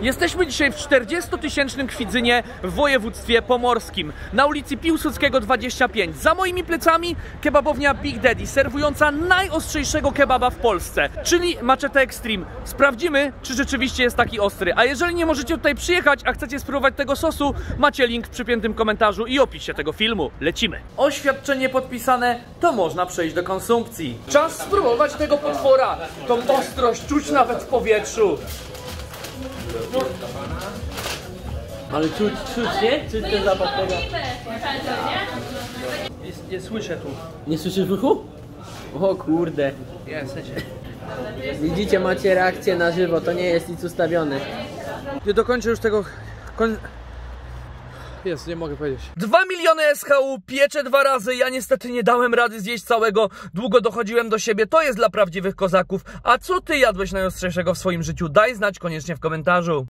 Jesteśmy dzisiaj w 40-tysięcznym Kwidzynie w województwie pomorskim, na ulicy Piłsudskiego 25. Za moimi plecami kebabownia Big Daddy, serwująca najostrzejszego kebaba w Polsce, czyli Machete Extreme. Sprawdzimy, czy rzeczywiście jest taki ostry. A jeżeli nie możecie tutaj przyjechać, a chcecie spróbować tego sosu, macie link w przypiętym komentarzu i opisie tego filmu. Lecimy. Oświadczenie podpisane, to można przejść do konsumpcji. Czas spróbować tego potwora. Tą ostrość czuć nawet w powietrzu. Ale czuć, nie? Czuć ten zapach tego. Nie słyszę tu. Nie słyszysz ruchu? O kurde. Widzicie, macie reakcję na żywo, to nie jest nic ustawione. Nie dokończę już tego... Jest, nie mogę powiedzieć. 2 miliony SHU, piecze 2 razy, ja niestety nie dałem rady zjeść całego, długo dochodziłem do siebie, to jest dla prawdziwych kozaków. A co ty jadłeś najostrzejszego w swoim życiu? Daj znać koniecznie w komentarzu.